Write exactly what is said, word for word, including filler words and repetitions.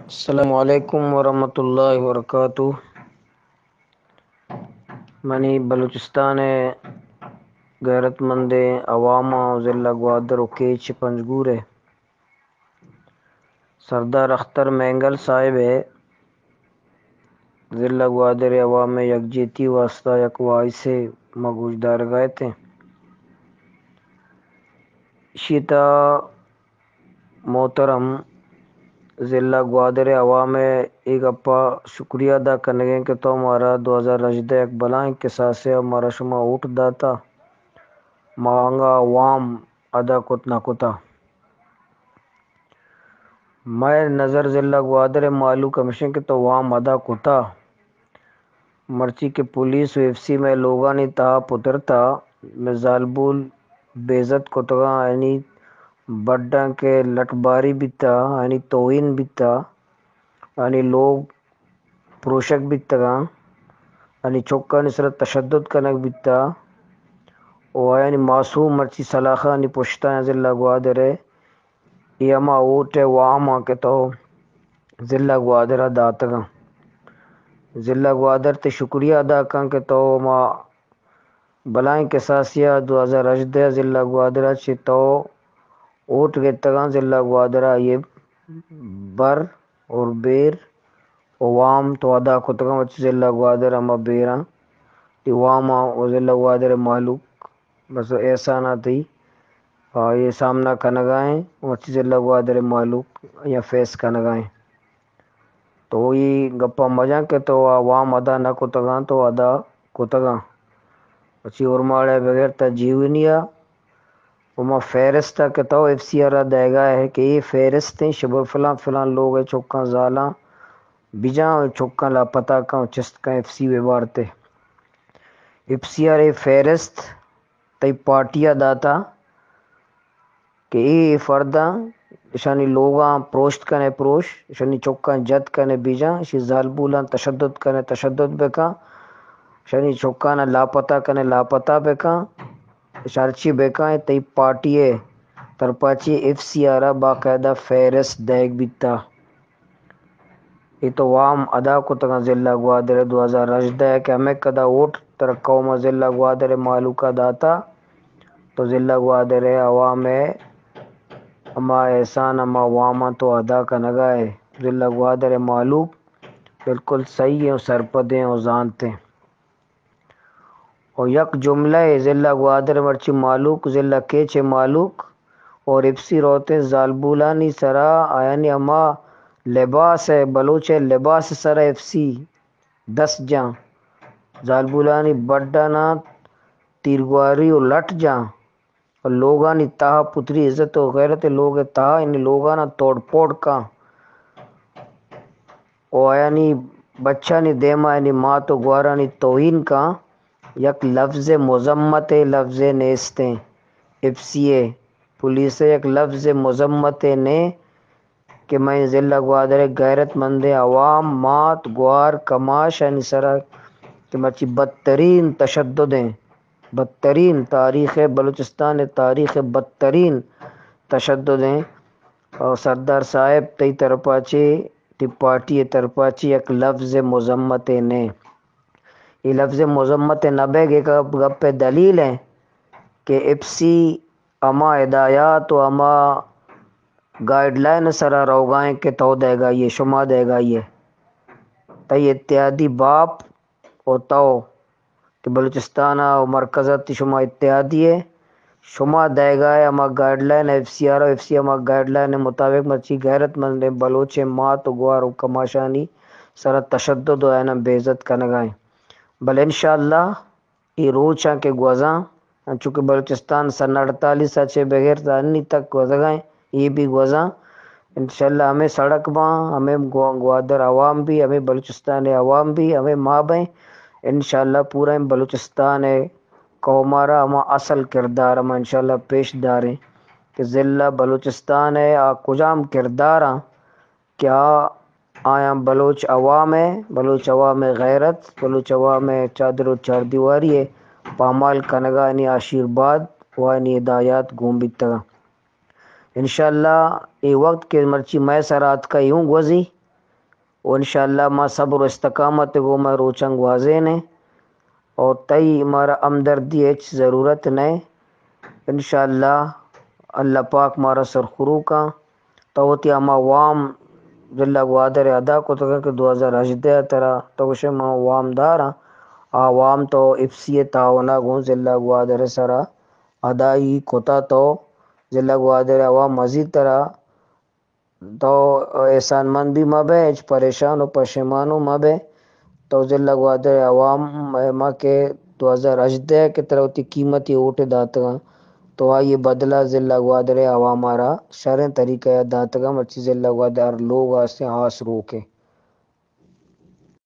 السلام علیکم ورحمۃ اللہ وبرکاتہ۔ منی بلوچستان غیرت مند عوام ضلع گوادر و کیچ پنجگور ہے سردار اختر مینگل صاحب ہے ضلع گوادر عوام میں یکجہتی واسطہ یک وائی سے مگوش دار گئے تھے شیتا محترم ضلع گوادر عوام میں ایک اپا شکریہ ادا کرنے گے کہ تو ہمارا دو ہزار رجدہ ایک بلائیں کے ساتھ سے ہمارا شما اوٹ داتا مانگا عوام ادا کت نہ کتا میں نظر ضلع گوادر معلوم کمیشن کے تو وام ادا کتا مرچی کے پولیس و ایف سی میں لوگانی تا پترتا میں ظالبول بیزت کتگا یعنی بڑا کے لٹ باری بیتا یعنی توہین بیتا یعنی لوگ پروشک بیتگا یعنی چوکا نصرت تشدد کنک بیتا و یعنی معصوم مرچی سلاخہ یعنی پشتا ضلع گوادر ہے یہ اما اوٹ ہے وہاں کے تو ضلع گوادر داتگا ضلع گوادر تے شکریہ ادا کن کہ تو ما بلائیں کے ساسیا دو ہزار اجدہ ضلع گوادر چھ تو اوٹ کے تگاں ضلع گوادر یہ بر اور بیر وام تو ادا کتگاں وچ ضلع گوادر اما بیراں تی واما و ضلع گوادر معلوم بس ایسا نہ تھی یہ سامنا کنگائیں وچ ضلع گوادر معلوم یا فیس کنگائیں تو یہ گپا مجاں کے تو عوام ادا نہ کتگاں تو ادا کتگاں اچھی ارماڑے بغیر تجیونیا وما فہرست کے تو ایف سی آر دے گا ہے کہ یہ فہرستیں شبہ فلاں فلاں لوگ ہے چوکاں زالاں بجاں چوکاں لاپتہ کاں چست کاں ایف سی ویوارتے ایف سی آر فہرست تی پارٹیا داتا کہ یہ فرداں شانی لوگاں پروشت کنے پروش شانی چوکاں جد کنے بیجاں شی ظالبولاں تشدد کنے تشدد بکاں شانی چوکاں لاپتہ کنے لاپتہ بکاں شارچی بکاں تی پارٹی ہے ترپاچی ایف سی آرہ باقاعدہ فہرست دیگ بیتا یہ تو وام ادا کتگاں ضلع گوادر دو ہزار اجدہ کہ ہمیں کدا ووٹ ترکوما ضلع گوادر معلوکہ داتا تو ضلع گوادر عوام ہے اما احسان اما واما تو ادا کا نگائے ضلع گوادر معلوم بالکل صحیح ہیں سرپدیں اور زانتے اور یک جملہ ضلع گوادر مرچی معلوم ضلع کیچ معلوم اور ابسی روتے ظالبولانی سرا آیانی اما لباس ہے بلوچ لباس سرا ایف سی دس جاں ظالبولانی بڑھنا تیرگواری و لٹ جاں اور لوگانی تاہ پتری عزت و غیرت لوگ تاہ ان لوگانا توڑ پوڑ کا او یعنی بچہ نی دیما یعنی ماں تو گوارانی توہین کا یک لفظ مذمت لفظ نیستیں ایف سی اے پولیس یک لفظ مذمت نے کہ میں ضلع گوادر غیرت مند عوام مات گوار کماش یعنی سرا کہ مچی بدترین تشدد ہیں بدترین تاریخ بلوچستان تاریخ بدترین تشدد ہیں اور سردار صاحب تی طرفاچے تی پارٹی طرفاچے ایک لفظ مذمت نے یہ لفظ مذمت نبے کے گپ دلیل ہیں کہ ایف سی اما ہدایات و اما گائیڈ لائن سرا روگائیں کہ تو دے گا یہ شما دے گا یہ تی اتحادی باپ اور تو کہ بلوچستان و مرکزت شما اتحادی ہے شما دے گا ہے اما guideline F C R F C اما گائیڈ لائن مطابق مچی غیرت مند بلوچ مات و گوار و کماشانی سرا تشدد و اینا بیزت کنگائیں بل انشاءاللہ یہ روچاں کے گوزاں چونکہ بلوچستان سن اڑتالیس اچھے بغیر تانی تک گوزگائیں یہ بھی گوزاں انشاءاللہ ہمیں سڑک باں ہمیں گوادر عوام بھی ہمیں بلوچستان عوام بھی ہمیں ماں بیں انشاءاللہ پورا بلوچستان ہے قومارا ہما اصل کردار ہما انشاءاللہ پیش داریں کہ ضلع بلوچستان ہے آ کجام کرداراں کیا آیا بلوچ عوام ہے بلوچ عوام غیرت بلوچ عوام چادر و چار دیواری ہے پامال کنگانی آشیرباد وانی ہدایات گوم بیتگا انشاءاللہ یہ وقت کے مرچی میں سرات کا یوں گوزی و انشاءاللہ ما صبر و استقامت گو میں روچنگ واضح نے اور تئی مارا ہمدردی ہچ ضرورت نہیں انشاءاللہ اللہ پاک مارا سرخرو کا توتی اما وام جلا گوادر ادا کو تو کہ دو ہزار اجدہ ترا تو ما وام دارا عوام تو افسی تعاونہ گون ضلع گوادر سرا ادائی کوتا تو ضلع گوادر عوام مزید طرح تو احسان مند بھی مبے پریشان و پشیمان و مبے تو ضلع گوادر عوام ماں کے دو ہزار اجدہ کے طرح ہوتی قیمتی اوٹ داتگاں تو آئیے بدلہ ضلع گوادر عوام آرا شرح طریقہ داتگاں مچی ضلع گوادر لوگ آسے آس روکے